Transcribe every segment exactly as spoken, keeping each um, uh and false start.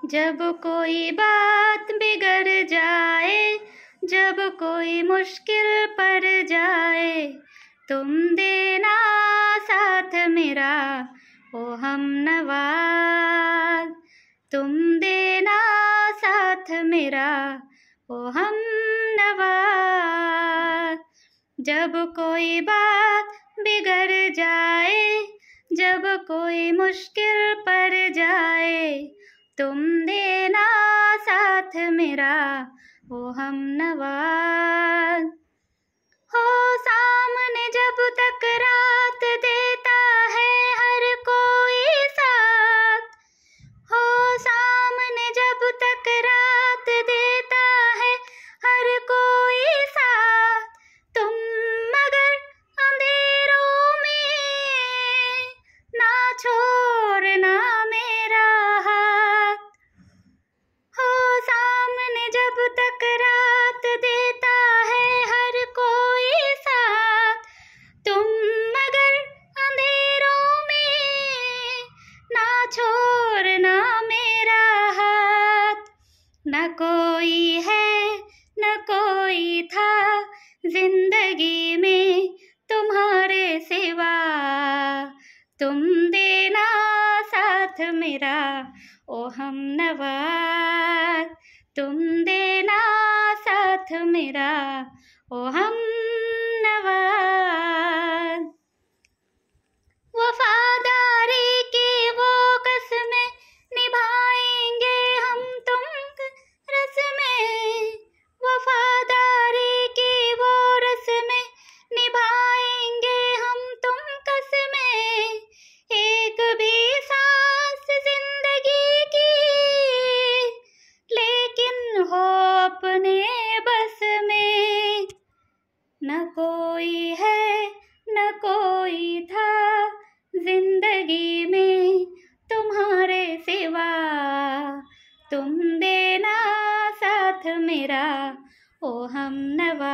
जब कोई बात बिगड़ जाए, जब कोई मुश्किल पड़ जाए, तुम देना साथ मेरा ओ हमनवा। तुम देना साथ मेरा ओ हमनवा। जब कोई बात बिगड़ जाए, जब कोई मुश्किल पड़ जाए, तुम देना साथ मेरा ओ हमनवा। हो सामने जब तक रात देता है हर कोई साथ, हो सामने जब तक रात देता है हर कोई साथ, तुम मगर अंधेरों में ना छोड़ना मेरा हाथ। हो सामने जब तक रात देता है हर कोई साथ, तुम मगर अंधेरों में ना छोड़ना मेरा हाथ। न कोई है न कोई था जिंदगी में तुम्हारे सिवा, तुम देना साथ मेरा ओ हमनवा। तुम देना साथ मेरा ओ हमनवा। वफादारी की वो कसमें निभाएंगे हम तुम रस्में, वफादारी की वो रस्में निभाएंगे हम तुम कसमें। एक भी सांस जिंदगी की लेकिन हो अपने बस में। न कोई है न कोई था जिंदगी में तुम्हारे सिवा, तुम देना साथ मेरा ओ हमनवा।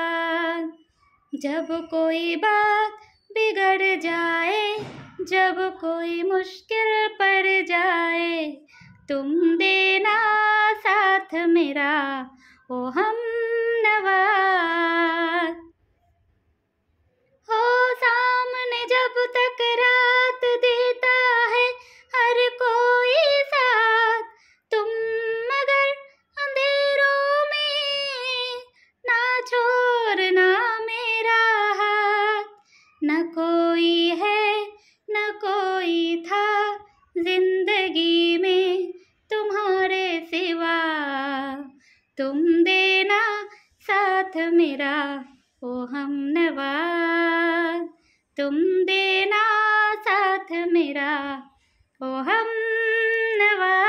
जब कोई बात बिगड़ जाए, जब कोई मुश्किल पड़ जाए, तुम देना साथ मेरा ओ हमनवा। हो सामने जब तक रात देता है हर कोई साथ, तुम मगर अंधेरों में ना छोड़ना मेरा हाथ। न कोई है न कोई था जिंदगी में तुम्हारे सिवा, तुम देना साथ मेरा ओ हमनवा। तुम देना साथ मेरा ओ हमनवा।